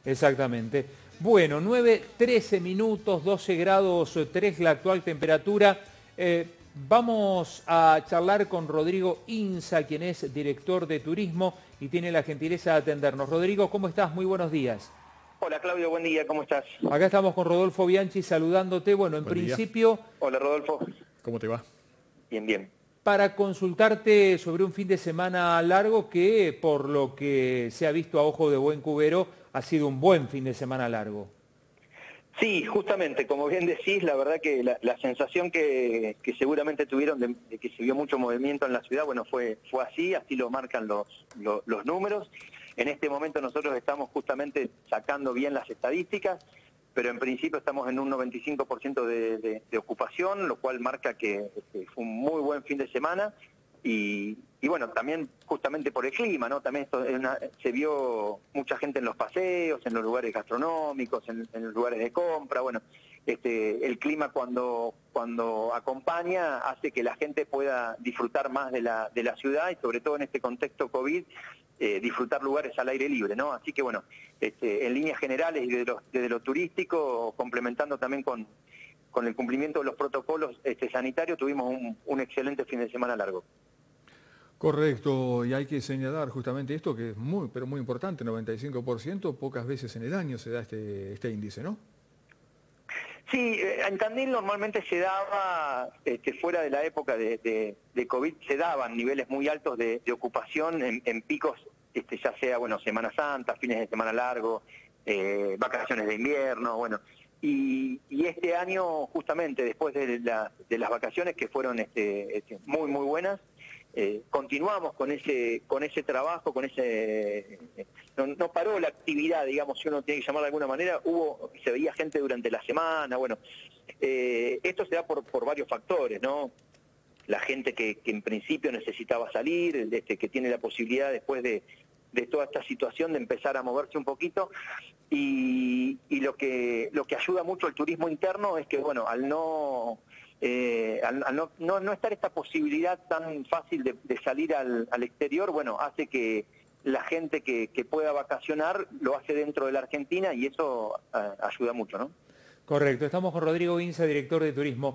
Exactamente. Bueno, 9:13 minutos, 12 grados 3 la actual temperatura. Vamos a charlar con Rodrigo Inza, quien es director de turismo y tiene la gentileza de atendernos. Rodrigo, ¿cómo estás? Muy buenos días. Hola Claudio, buen día, ¿cómo estás? Acá estamos con Rodolfo Bianchi saludándote. Bueno, en Buen día. principio, Hola Rodolfo. ¿Cómo te va? Bien, bien. para consultarte sobre un fin de semana largo que, por lo que se ha visto a ojo de buen cubero, ha sido un buen fin de semana largo. Sí, justamente, como bien decís, la verdad que la sensación que seguramente tuvieron de que se vio mucho movimiento en la ciudad, bueno, fue así lo marcan los números. En este momento nosotros estamos justamente sacando bien las estadísticas, pero en principio estamos en un 95% de ocupación, lo cual marca que fue un muy buen fin de semana. Y bueno, también justamente por el clima, ¿no? También se vio mucha gente en los paseos, en los lugares gastronómicos, en los lugares de compra. Bueno, el clima cuando acompaña hace que la gente pueda disfrutar más de la ciudad y sobre todo en este contexto COVID, disfrutar lugares al aire libre, ¿no? Así que bueno, en líneas generales y desde lo turístico, complementando también con el cumplimiento de los protocolos sanitarios, tuvimos un excelente fin de semana largo. Correcto, y hay que señalar justamente esto que es muy, pero muy importante, 95%, pocas veces en el año se da este índice, ¿no? Sí, en Tandil normalmente se daba, fuera de la época de COVID, se daban niveles muy altos de ocupación en picos, ya sea, bueno, Semana Santa, fines de semana largo, vacaciones de invierno, bueno. Y este año, justamente, después de las vacaciones que fueron muy, muy buenas, continuamos con ese trabajo, no paró la actividad, digamos, si uno tiene que llamar de alguna manera, se veía gente durante la semana, bueno, esto se da por varios factores, ¿no? La gente que en principio necesitaba salir, que tiene la posibilidad después de toda esta situación de empezar a moverse un poquito, y lo que ayuda mucho al turismo interno es que, bueno, al no estar esta posibilidad tan fácil de salir al exterior, bueno, hace que la gente que pueda vacacionar lo hace dentro de la Argentina y eso ayuda mucho, ¿no? Correcto, estamos con Rodrigo Inza, director de turismo.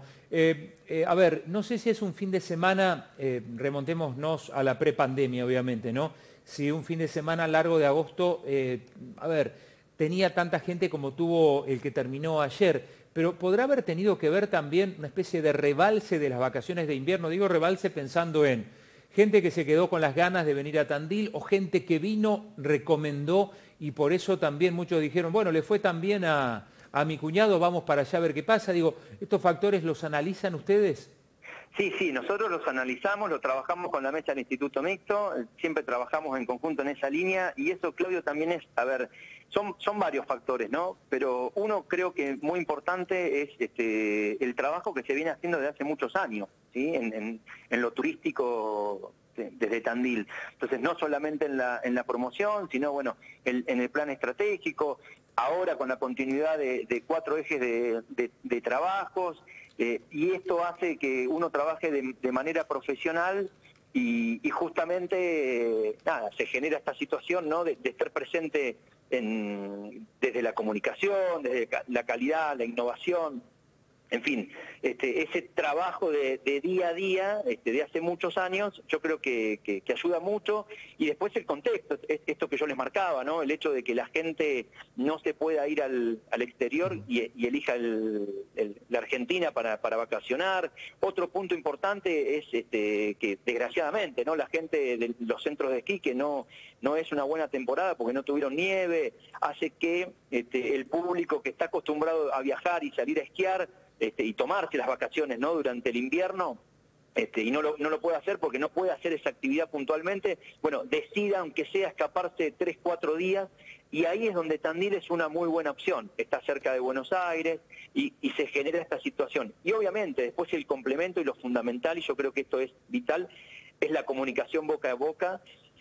A ver, no sé si es un fin de semana, remontémonos a la prepandemia, obviamente, ¿no? Si un fin de semana largo de agosto, a ver, tenía tanta gente como tuvo el que terminó ayer, pero ¿podrá haber tenido que ver también una especie de rebalse de las vacaciones de invierno? Digo rebalse pensando en gente que se quedó con las ganas de venir a Tandil o gente que vino, recomendó y por eso también muchos dijeron, bueno, le fue tan bien a mi cuñado, vamos para allá a ver qué pasa. Digo, ¿estos factores los analizan ustedes? Sí, nosotros los analizamos, lo trabajamos con la mesa del Instituto Mixto, siempre trabajamos en conjunto en esa línea y eso, Claudio, también es, a ver, son varios factores, ¿no? Pero uno creo que muy importante es el trabajo que se viene haciendo desde hace muchos años, ¿sí? En lo turístico desde Tandil. Entonces, no solamente en la promoción, sino, bueno, en el plan estratégico, ahora con la continuidad de 4 ejes de trabajos, y esto hace que uno trabaje de manera profesional y justamente, nada, se genera esta situación, ¿no? De estar presente desde la comunicación, desde la calidad, la innovación. En fin, ese trabajo de día a día, de hace muchos años, yo creo que ayuda mucho. Y después el contexto, esto que yo les marcaba, ¿no? El hecho de que la gente no se pueda ir al exterior y elija la Argentina para vacacionar. Otro punto importante es que desgraciadamente, ¿no? La gente de los centros de esquí, que no es una buena temporada porque no tuvieron nieve, hace que el público que está acostumbrado a viajar y salir a esquiar, y tomarse las vacaciones, ¿no? Durante el invierno, y no lo puede hacer porque no puede hacer esa actividad puntualmente, bueno, decida, aunque sea, escaparse 3, 4 días, y ahí es donde Tandil es una muy buena opción. Está cerca de Buenos Aires y se genera esta situación. Y obviamente después el complemento y lo fundamental, y yo creo que esto es vital, es la comunicación boca a boca,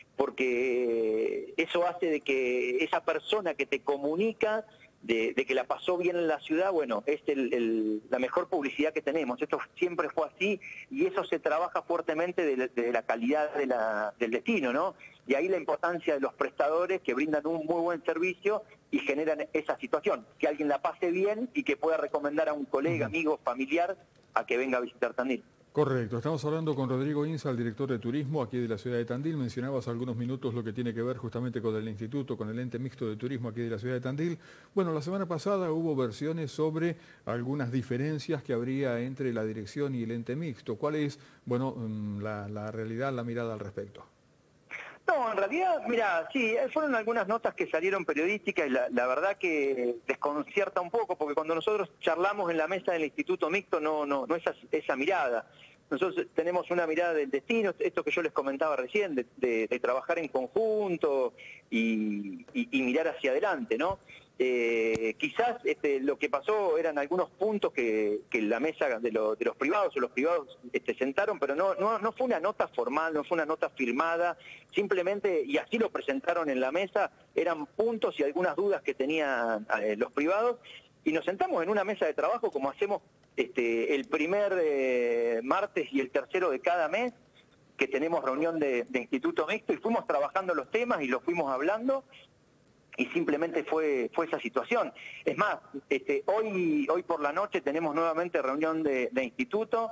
porque eso hace de que esa persona que te comunica de que la pasó bien en la ciudad, bueno, es la mejor publicidad que tenemos. Esto siempre fue así y eso se trabaja fuertemente desde la calidad del destino, ¿no? Y ahí la importancia de los prestadores que brindan un muy buen servicio y generan esa situación, que alguien la pase bien y que pueda recomendar a un colega, amigo, familiar a que venga a visitar Tandil. Correcto, estamos hablando con Rodrigo Inza, el director de turismo aquí de la ciudad de Tandil. Mencionabas algunos minutos lo que tiene que ver justamente con el instituto, con el ente mixto de turismo aquí de la ciudad de Tandil. Bueno, la semana pasada hubo versiones sobre algunas diferencias que habría entre la dirección y el ente mixto. ¿Cuál es, bueno, la realidad, la mirada al respecto? No, en realidad, mira, sí, fueron algunas notas que salieron periodísticas y la verdad que desconcierta un poco, porque cuando nosotros charlamos en la mesa del Instituto Mixto no es esa mirada. Nosotros tenemos una mirada del destino, esto que yo les comentaba recién, de trabajar en conjunto y mirar hacia adelante, ¿no? Quizás lo que pasó eran algunos puntos que la mesa de los privados o los privados sentaron, pero no fue una nota formal, no fue una nota firmada, simplemente, y así lo presentaron en la mesa, eran puntos y algunas dudas que tenían los privados, y nos sentamos en una mesa de trabajo como hacemos el primer martes y el tercero de cada mes, que tenemos reunión de Instituto Mixto, y fuimos trabajando los temas y los fuimos hablando, y simplemente fue esa situación. Es más, hoy por la noche tenemos nuevamente reunión de instituto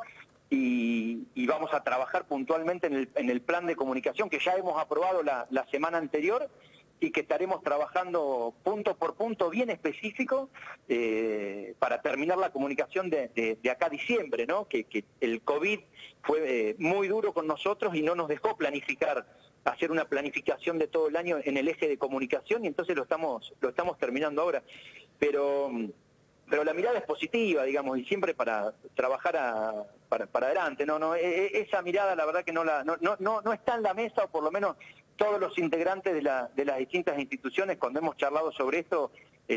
y vamos a trabajar puntualmente en el plan de comunicación que ya hemos aprobado la semana anterior y que estaremos trabajando punto por punto bien específico para terminar la comunicación de acá a diciembre, ¿no? Que el COVID fue muy duro con nosotros y no nos dejó planificar, hacer una planificación de todo el año en el eje de comunicación, y entonces lo estamos terminando ahora. Pero la mirada es positiva, digamos, y siempre para trabajar para adelante. Esa mirada la verdad que no está en la mesa, o por lo menos todos los integrantes de las distintas instituciones, cuando hemos charlado sobre esto,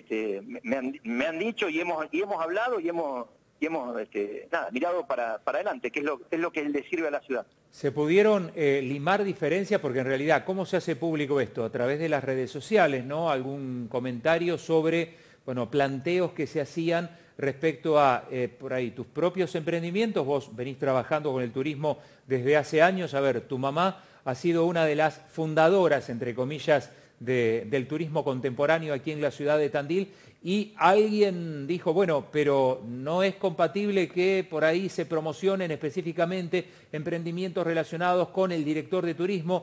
me han dicho y hemos hablado y hemos mirado para adelante, que es lo que le sirve a la ciudad. ¿Se pudieron limar diferencias? Porque en realidad, ¿cómo se hace público esto? A través de las redes sociales, ¿no? ¿Algún comentario sobre, bueno, planteos que se hacían respecto a, por ahí, tus propios emprendimientos? Vos venís trabajando con el turismo desde hace años. A ver, tu mamá ha sido una de las fundadoras, entre comillas, del turismo contemporáneo aquí en la ciudad de Tandil, y alguien dijo, bueno, pero no es compatible que por ahí se promocionen específicamente emprendimientos relacionados con el director de turismo.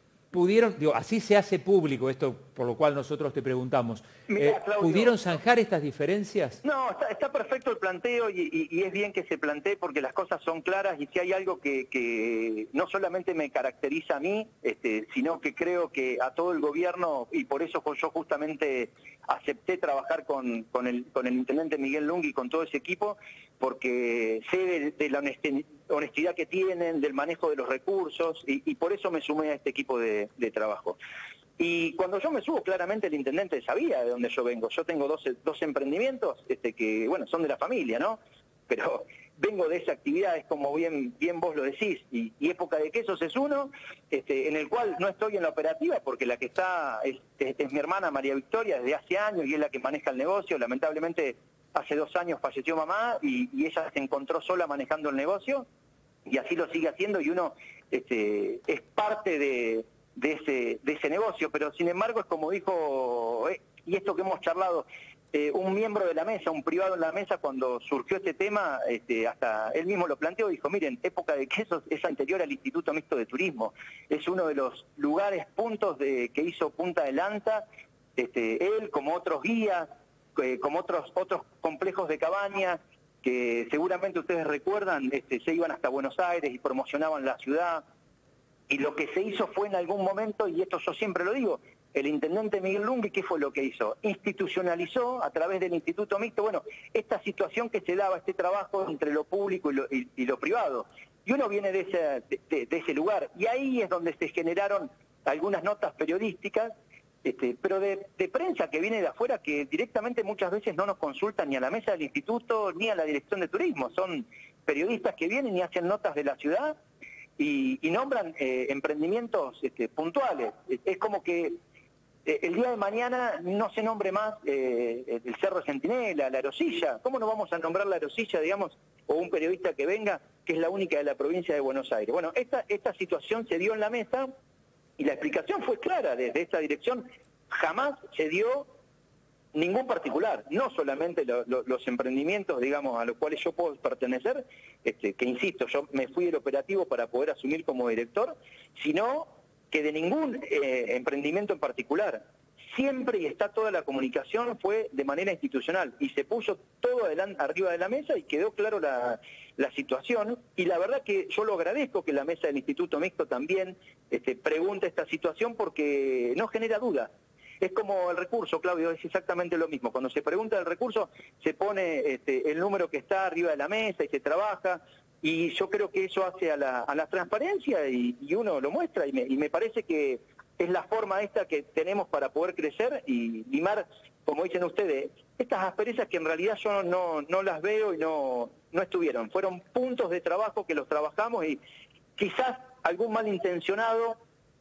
Así se hace público esto, por lo cual nosotros te preguntamos. Mirá, Claudio, ¿pudieron zanjar estas diferencias? No, está perfecto el planteo y es bien que se plantee porque las cosas son claras, y si hay algo que no solamente me caracteriza a mí, sino que creo que a todo el gobierno, y por eso yo justamente acepté trabajar con el intendente Miguel Lung y con todo ese equipo, porque sé de la honestidad que tienen, del manejo de los recursos, y por eso me sumé a este equipo de trabajo. Y cuando yo me subo, claramente el intendente sabía de dónde yo vengo. Yo tengo dos emprendimientos que, bueno, son de la familia, ¿no? Pero vengo de esa actividad, es como bien vos lo decís, y Época de Quesos es uno, en el cual no estoy en la operativa, porque la que está es mi hermana María Victoria desde hace años, y es la que maneja el negocio. Lamentablemente, hace 2 años falleció mamá, y ella se encontró sola manejando el negocio, y así lo sigue haciendo, y uno es parte de ese negocio. Pero sin embargo es como dijo, y esto que hemos charlado, un miembro de la mesa, un privado en la mesa, cuando surgió este tema, hasta él mismo lo planteó, dijo, miren, Época de Quesos es anterior al Instituto Mixto de Turismo, es uno de los lugares, puntos que hizo punta de lanza, él como otros guías, como otros complejos de cabañas, que seguramente ustedes recuerdan, se iban hasta Buenos Aires y promocionaban la ciudad. Y lo que se hizo fue en algún momento, y esto yo siempre lo digo, el intendente Miguel Lung, ¿qué fue lo que hizo? Institucionalizó a través del Instituto Mixto, bueno, esta situación que se daba, este trabajo entre lo público y lo privado. Y uno viene de ese lugar, y ahí es donde se generaron algunas notas periodísticas, pero de prensa que viene de afuera, que directamente muchas veces no nos consultan ni a la mesa del instituto ni a la dirección de turismo. Son periodistas que vienen y hacen notas de la ciudad y nombran emprendimientos puntuales. Es como que el día de mañana no se nombre más el Cerro Centinela, la Arosilla. ¿Cómo no vamos a nombrar la Arosilla, digamos, o un periodista que venga, que es la única de la provincia de Buenos Aires? Bueno, esta situación se dio en la mesa, Y la explicación fue clara desde esta dirección. Jamás se dio ningún particular, no solamente los emprendimientos, digamos, a los cuales yo puedo pertenecer, que insisto, yo me fui del operativo para poder asumir como director, sino que de ningún emprendimiento en particular. Siempre y está toda la comunicación fue de manera institucional y se puso todo arriba de la mesa y quedó claro la situación. Y la verdad que yo lo agradezco que la mesa del Instituto Mixto también pregunte esta situación porque no genera duda. Es como el recurso, Claudio, es exactamente lo mismo. Cuando se pregunta el recurso, se pone el número que está arriba de la mesa y se trabaja. Y yo creo que eso hace a la transparencia y uno lo muestra. Y me parece que es la forma esta que tenemos para poder crecer y limar, como dicen ustedes, estas asperezas que en realidad yo no las veo y no estuvieron. Fueron puntos de trabajo que los trabajamos y quizás algún malintencionado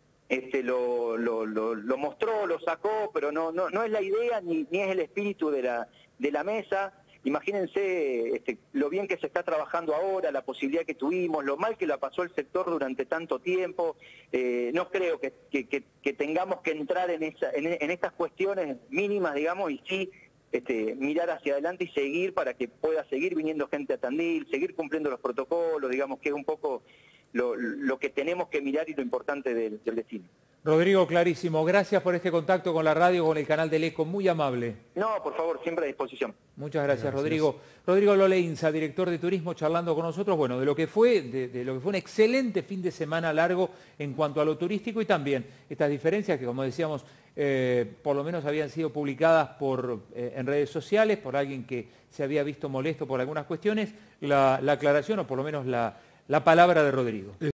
lo mostró, lo sacó, pero no es la idea ni es el espíritu de la mesa. Imagínense lo bien que se está trabajando ahora, la posibilidad que tuvimos, lo mal que la pasó el sector durante tanto tiempo. No creo que tengamos que entrar en estas cuestiones mínimas, digamos, y sí mirar hacia adelante y seguir para que pueda seguir viniendo gente a Tandil, seguir cumpliendo los protocolos, digamos, que es un poco lo que tenemos que mirar y lo importante del destino. Rodrigo, clarísimo. Gracias por este contacto con la radio, con el canal del ECO. Muy amable. No, por favor, siempre a disposición. Muchas gracias, Rodrigo. Rodrigo Loleinza, director de turismo, charlando con nosotros, bueno, de lo que fue un excelente fin de semana largo en cuanto a lo turístico y también estas diferencias que, como decíamos, por lo menos habían sido publicadas en redes sociales por alguien que se había visto molesto por algunas cuestiones, la aclaración o por lo menos la palabra de Rodrigo.